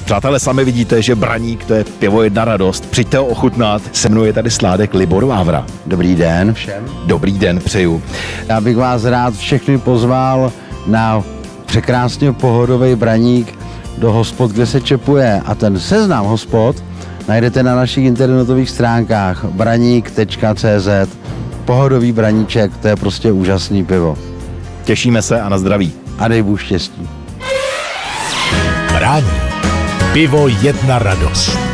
Přátelé, sami vidíte, že Braník to je pivo jedna radost. Přijďte ho ochutnat. Se mnou je tady sládek Libor Vávra. Dobrý den všem. Dobrý den, přeju. Já bych vás rád všechny pozval na překrásně pohodový Braník do hospod, kde se čepuje. A ten seznam hospod najdete na našich internetových stránkách braník.cz. Pohodový Braníček, to je prostě úžasný pivo. Těšíme se a na zdraví. A dej Bůh štěstí. Braník. Pivo jedna radost.